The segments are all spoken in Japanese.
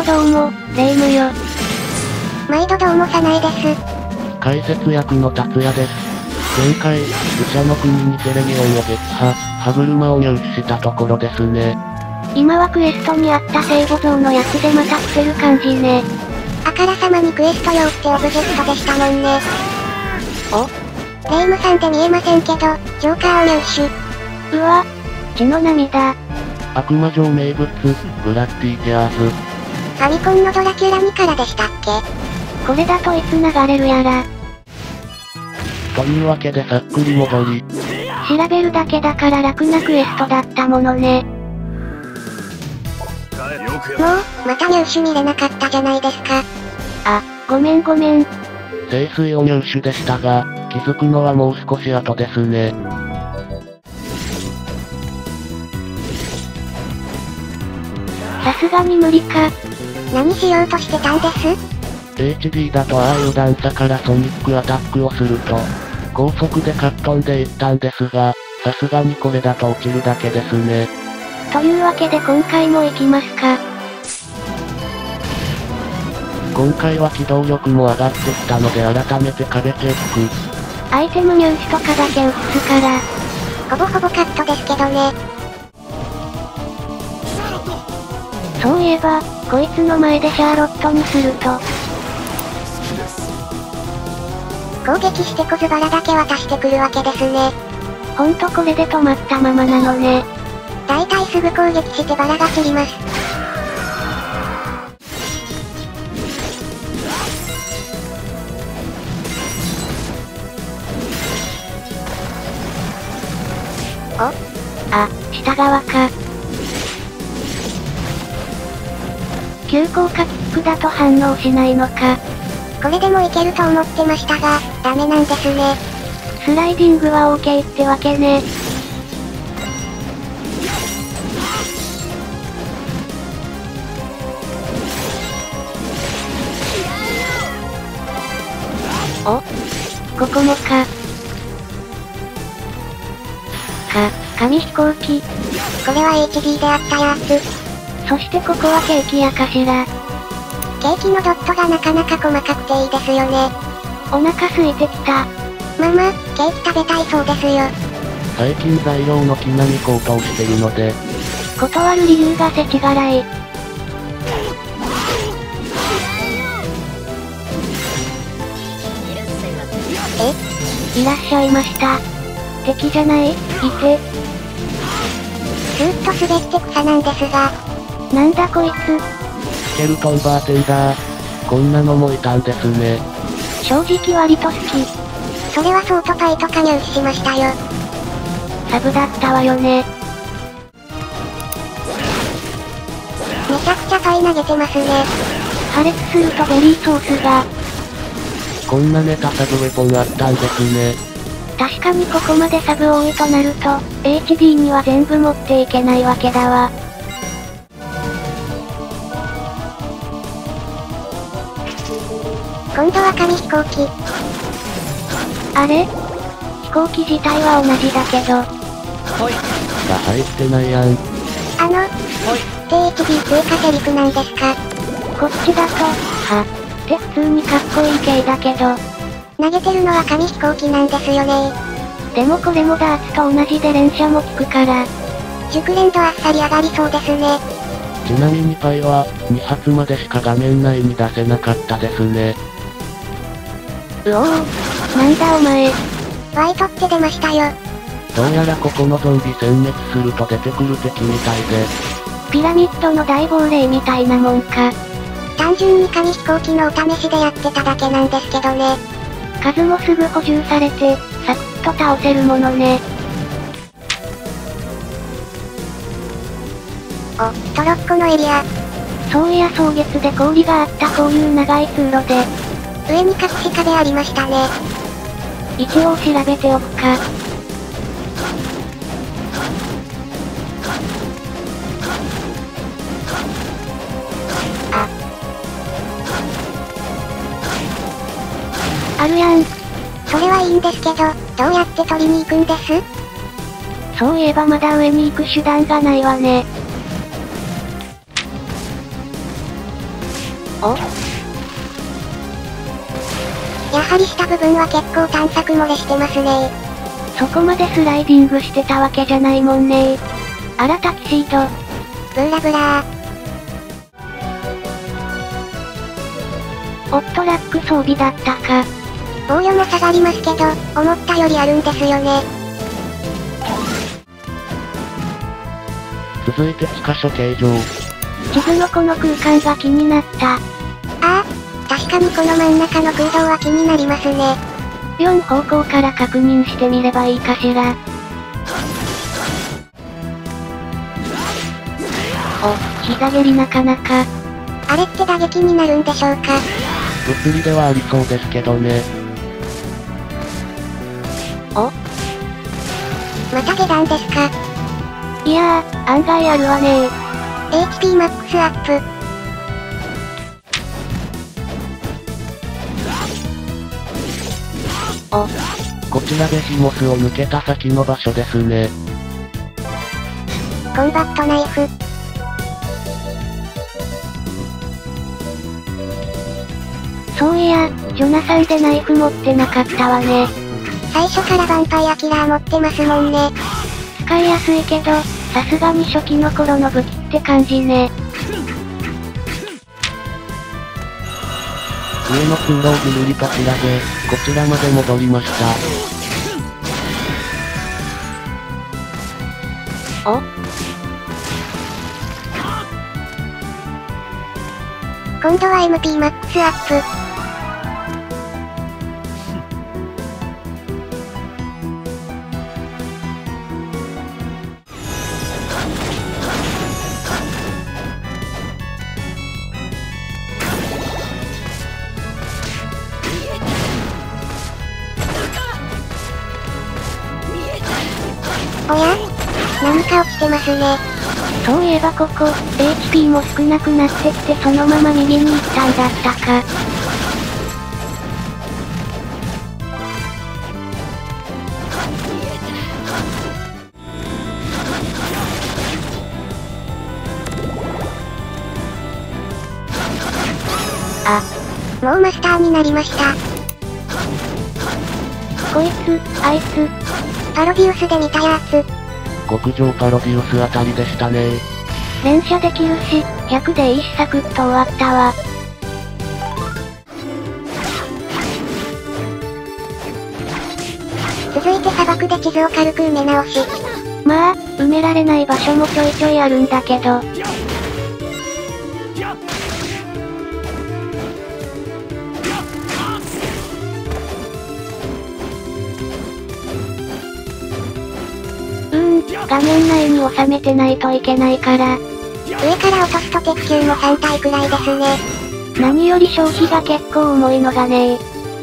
どうも、レイムよ。 毎度どうもサナエです。 解説役の達也です。前回、愚者の国にテレミオンを撃破、歯車を入手したところですね。 今はクエストにあった聖母像のやつでまた来てる感じね。 あからさまにクエスト用ってオブジェクトでしたもんね。レイムさんで見えませんけど、ジョーカーを入手。 うわ、血の涙。 悪魔城名物、ブラッディティアーズ。 ファミコンのドラキュラ2からでしたっけ？ これだといつ流れるやら。 というわけでさっくり戻り。 調べるだけだから楽なクエストだったものね。 もう、また入手見れなかったじゃないですか。 あ、ごめん。 聖水を入手でしたが、気づくのはもう少し後ですね。 さすがに無理か。 何しようとしてたんです？ HD だとああいう段差からソニックアタックをすると、高速でかっ飛んでいったんですが、さすがにこれだと落ちるだけですね。 というわけで今回も行きますか。 今回は機動力も上がってきたので改めて壁チェック。 アイテム入手とかだけ映すから。 ほぼほぼカットですけどね。 そういえば、こいつの前でシャーロットにすると。 攻撃して小ズバラだけ渡してくるわけですね。 ほんとこれで止まったままなのね。 だいたいすぐ攻撃してバラが散ります。 あ、下側か。急降下キックだと反応しないのか。 これでもいけると思ってましたが、ダメなんですね。 スライディングは OK ってわけね。ここもか。紙飛行機。 これは HD であったやつ。 そしてここはケーキやかしら。 ケーキのドットがなかなか細かくていいですよね。 お腹空いてきた。 ママ、ケーキ食べたいそうですよ。 最近材料の木並み高騰してるので。 断る理由が世知辛い。いらっしゃいました。敵じゃない？いて。 スーッと滑って草なんですが。 なんだこいつ。 スケルトンバーテンダー。こんなのもいたんですね。 正直割と好き。 それはソートパイとか入手しましたよ。 サブだったわよね。 めちゃくちゃパイ投げてますね。 破裂するとベリーソースが。 こんなネタサブウェポンあったんですね。 確かにここまでサブ多いとなると、HD には全部持っていけないわけだわ。 今度は紙飛行機。 あれ？飛行機自体は同じだけど。 が入ってないやん。 HD 追加セリフなんですか？ こっちだと、って普通にかっこいい系だけど。 投げてるのは紙飛行機なんですよね。 でもこれもダーツと同じで連射も効くから。 熟練度あっさり上がりそうですね。 ちなみにパイは、2発までしか画面内に出せなかったですね。 なんだお前。 ワイトって出ましたよ。 どうやらここのゾンビ殲滅すると出てくる敵みたいで。 ピラミッドの大亡霊みたいなもんか。 単純に紙飛行機のお試しでやってただけなんですけどね。 数もすぐ補充されて、サクッと倒せるものね。 トロッコのエリア。 そういや草月で氷があったこういう長い通路で。 上に隠し壁ありましたね。 一応調べておくか。あるやん。 それはいいんですけど、どうやって取りに行くんです？ そういえばまだ上に行く手段がないわね。 お？ やはり下部分は結構探索漏れしてますね。 そこまでスライディングしてたわけじゃないもんね。あらタキシード。 ブーラブラー。 おっとラック装備だったか。 防御も下がりますけど、思ったよりあるんですよね。 続いて地下処刑場。 地図のこの空間が気になった。 ああ、確かにこの真ん中の空洞は気になりますね。 4方向から確認してみればいいかしら。お、膝蹴りなかなか。 あれって打撃になるんでしょうか。 物理ではありそうですけどね。 お？ また下段ですか。 いやー、案外あるわねー。 HP マックスアップ。 お。 こちらベジモスを抜けた先の場所ですね。 コンバットナイフ。 そういや、ジョナサンでナイフ持ってなかったわね。 最初からヴァンパイアキラー持ってますもんね。 使いやすいけど、さすがに初期の頃の武器って感じね。 上の通路をぐるりと調べ、こちらまで戻りました。 お？ 今度は MP マックスアップ。おや？何か落ちてますね。 そういえばここ、HP も少なくなってきてそのまま右に行ったんだったか。あ、 もうマスターになりました。 こいつ、あいつ。 パロディウスで見たやつ。 極上パロディウスあたりでしたね。 連射できるし、100でいいしサクッと終わったわ。 続いて砂漠で地図を軽く埋め直し。 まあ、埋められない場所もちょいちょいあるんだけど。画面内に収めてないといけないから。 上から落とすと鉄球も3体くらいですね。 何より消費が結構重いのがね。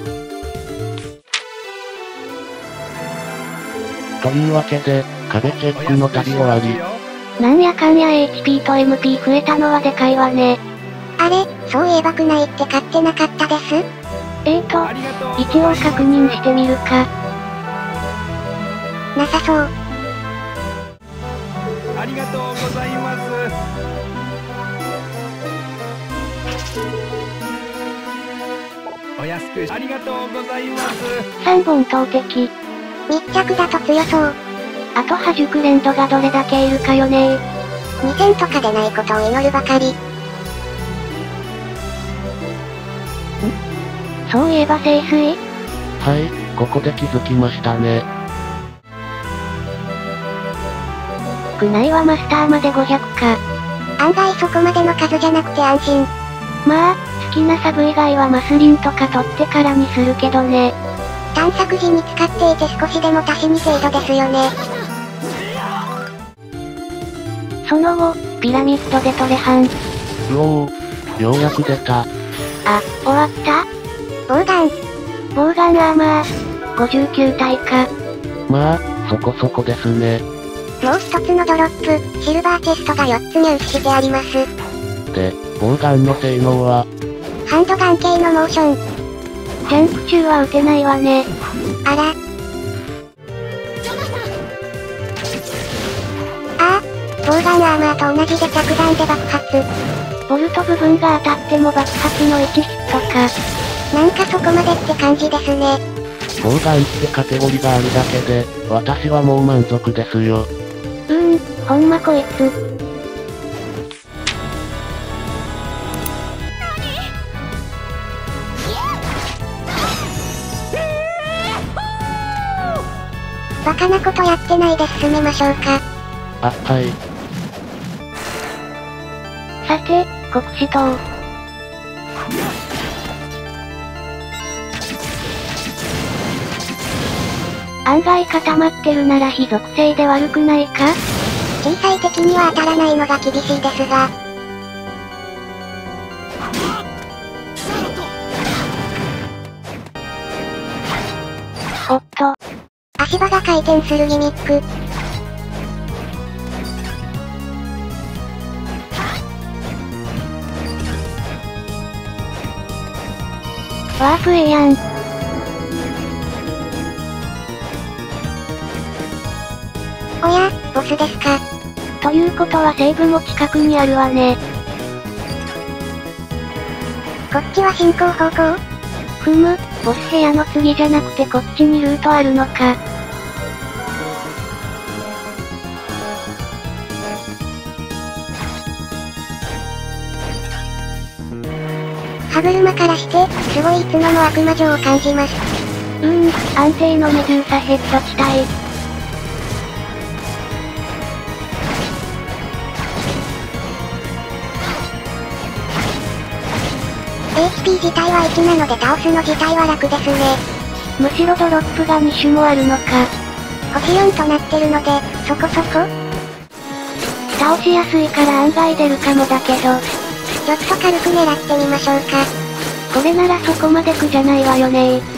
というわけで、壁チェックの旅終わり。 なんやかんや HP と MP 増えたのはでかいわね。 あれ、そういえばクナイって買ってなかったです？ 一応確認してみるか。 なさそう。 ありがとうございます。お安くありがとうございます。 3本投擲。 密着だと強そう。 あとは熟練度がどれだけいるかよね。 2000とかでないことを祈るばかり。 そういえば聖水？ はい、ここで気づきましたね。 クナイはマスターまで500か。 案外そこまでの数じゃなくて安心。 まあ、好きなサブ以外はマスリンとか取ってからにするけどね。 探索時に使っていて少しでも足しに程度ですよね。 その後、ピラミッドでトレハン。 うおー、ようやく出た。 あ、終わった？ ボウガン。 ボウガンアーマー。59体か。 まあ、そこそこですね。 もう一つのドロップ、シルバーチェストが4つ入手してあります。 で、ボウガンの性能は？ ハンドガン系のモーション。 ジャンプ中は撃てないわね。 あら。ああ、ボウガンアーマーと同じで着弾で爆発。 ボルト部分が当たっても爆発の1ヒットか。 なんかそこまでって感じですね。 ボーガンってカテゴリがあるだけで、私はもう満足ですよ。 ほんまこいつ。 バカなことやってないです。進めましょうか。 はい。 さて、国士塔。案外固まってるなら非属性で悪くないか？ 小さい敵には当たらないのが厳しいですが。 おっと。 足場が回転するギミック。 ワープええやん。 おや、ボスですか。 ということはセーブも近くにあるわね。 こっちは進行方向？ ふむ、ボス部屋の次じゃなくてこっちにルートあるのか。 歯車からして、すごいいつもの悪魔城を感じます。 安定のメドゥーサヘッド地帯。 HP 自体は1なので倒すの自体は楽ですね。 むしろドロップが2種もあるのか。 星4となってるので、そこそこ倒しやすいから案外出るかもだけど。 ちょっと軽く狙ってみましょうか。 これならそこまで苦じゃないわよねー。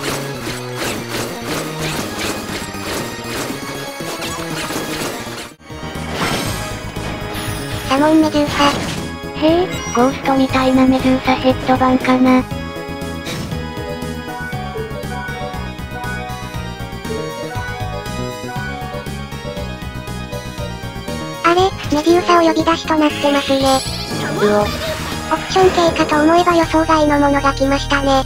サモンメドゥーサ。 へえ、ゴーストみたいなメドゥーサヘッド版かな。 あれ、メデューサを呼び出しとなってますね。オプション系かと思えば予想外のものが来ましたね。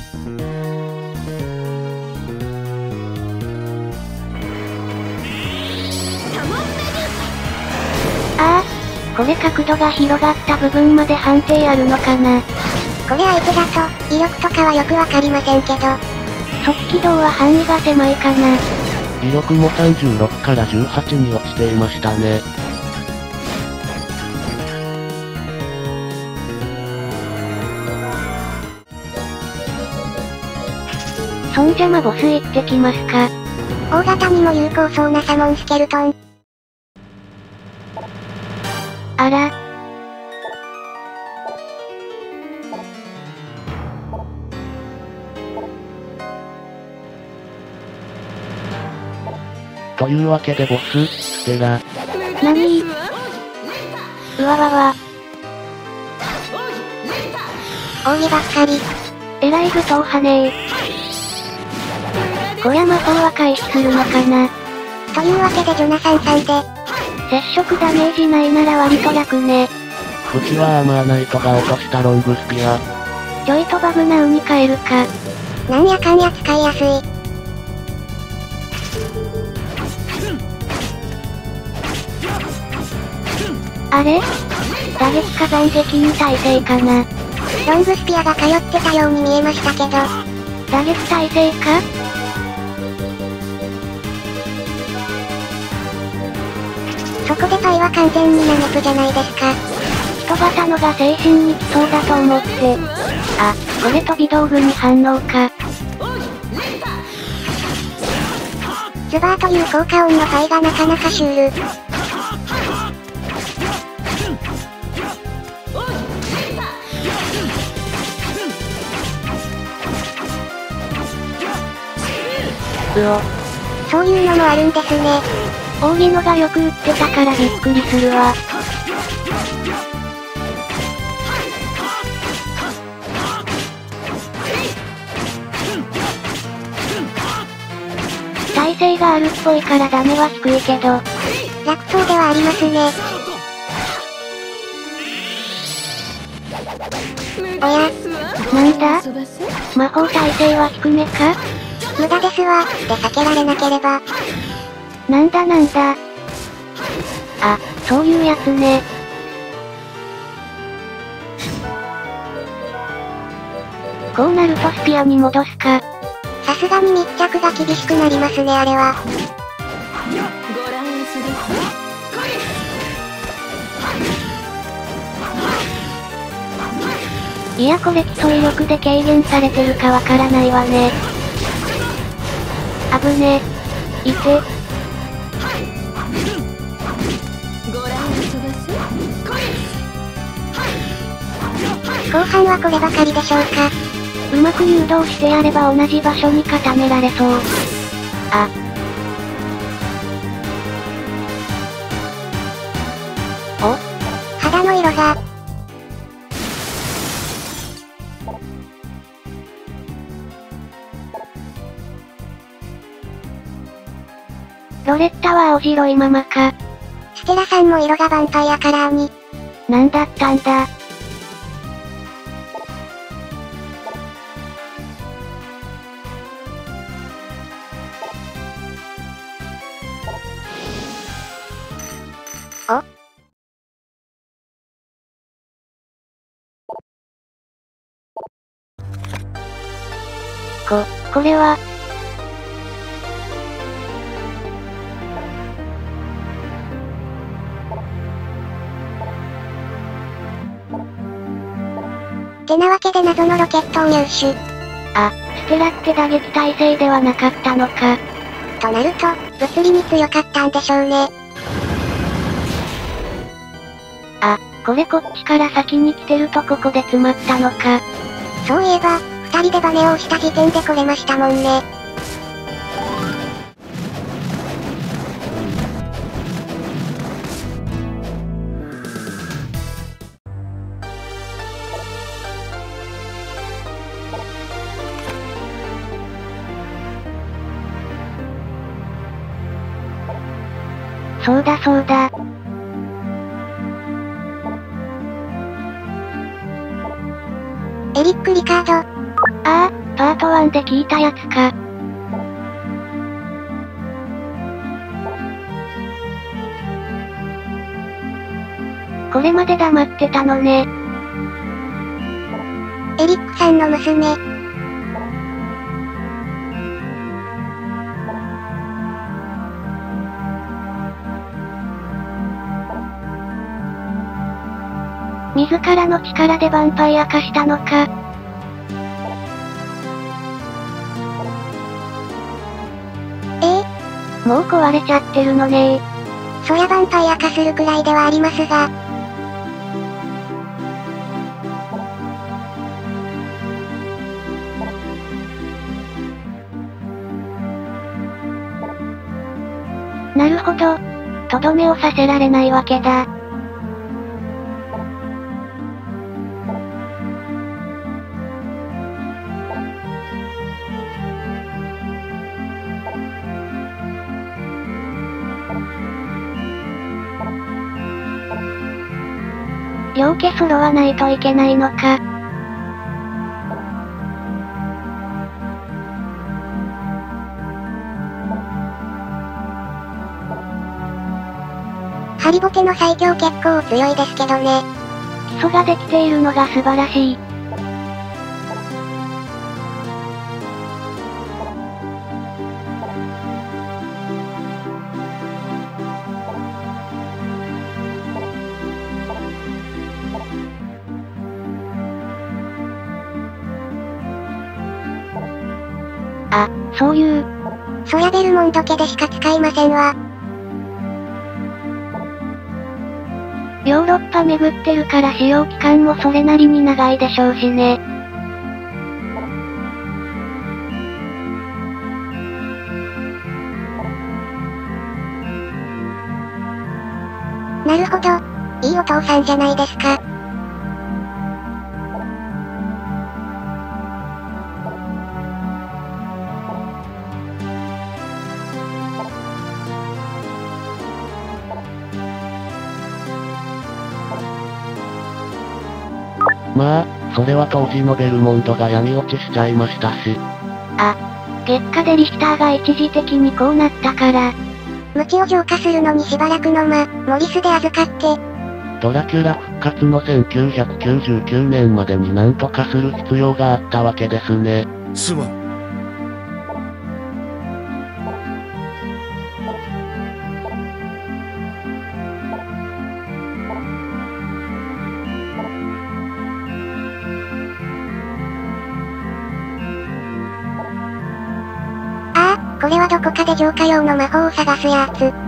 ああ、これ角度が広がった部分まで判定あるのかな。 これ相手だと、威力とかはよくわかりませんけど。 速軌道は範囲が狭いかな。 威力も36から18に落ちていましたね。 そんじゃまボス行ってきますか。 大型にも有効そうなサモンスケルトン。 あら。 というわけでボス、ステラ。 なに？うわわわ。 扇ばっかり。 えらい武闘派ねー。こりゃ魔法は回避するのかな。 というわけでジョナサンさんで。 接触ダメージないなら割と楽ね。 フシはアーマーナイトが落としたロングスピア。 ちょいとバブナウに変えるか。 なんやかんや使いやすい。 あれ？打撃火山撃に耐性かな。 ロングスピアが通ってたように見えましたけど。 打撃耐性か？ そこでパイは完全にナメプじゃないですか。 人型のが精神に来そうだと思って。あ、これ飛び道具に反応か。 ズバーという効果音のパイがなかなかシュール。そういうのもあるんですね。 扇のがよく売ってたからびっくりするわ。耐性があるっぽいからダメは低いけど。 楽そうではありますね。 おや、 なんだ魔法耐性は低めか？ 無駄ですわ、で避けられなければ。 なんだなんだ。あ、そういうやつね。こうなるとスピアに戻すか。 さすがに密着が厳しくなりますねあれは。 いやこれ基礎威力で軽減されてるかわからないわね。あぶね。いて。 後半はこればかりでしょうか。 うまく誘導してやれば同じ場所に固められそう。あ。お？ 肌の色が。 ロレッタは青白いままか。 ステラさんも色がヴァンパイアカラーに。 なんだったんだ。これは。 てなわけで謎のロケットを入手。 あ、ステラって打撃耐性ではなかったのか。 となると、物理に強かったんでしょうね。 あ、これこっちから先に来てるとここで詰まったのか。 そういえば、二人でバネを押した時点で来れましたもんね。 そうだそうだ。 エリック・リカード。 ああ、パート1で聞いたやつか。これまで黙ってたのね。 エリックさんの娘。 自らの力でヴァンパイア化したのか。もう壊れちゃってるのねー。 そりゃヴァンパイア化するくらいではありますが。 なるほど。とどめをさせられないわけだ。両家揃わないといけないのか。 ハリボテの最強結構強いですけどね。 基礎ができているのが素晴らしい。あ、そういう。 そりゃベルモンド家でしか使いませんわ。 ヨーロッパ巡ってるから使用期間もそれなりに長いでしょうしね。 なるほど。いいお父さんじゃないですか。 まあ、それは当時のベルモンドが闇落ちしちゃいましたし。 結果でリヒターが一時的にこうなったから。 無知を浄化するのにしばらくのモリスで預かって。 ドラキュラ復活の1999年までになんとかする必要があったわけですね。 すまん。 これはどこかで浄化用の魔法を探すやつ。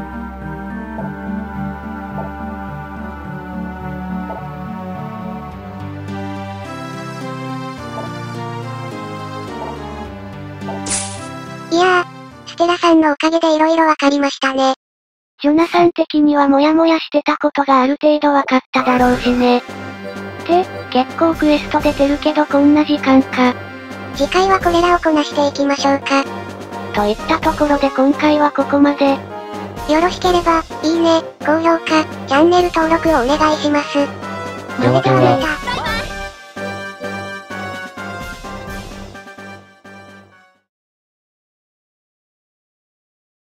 いやー、ステラさんのおかげで色々わかりましたね。 ジョナサン的にはモヤモヤしてたことがある程度わかっただろうしね。って結構クエスト出てるけどこんな時間か。 次回はこれらをこなしていきましょうか。 といったところで今回はここまで。 よろしければ、いいね、高評価、チャンネル登録をお願いします。 ではでは。 それではまた。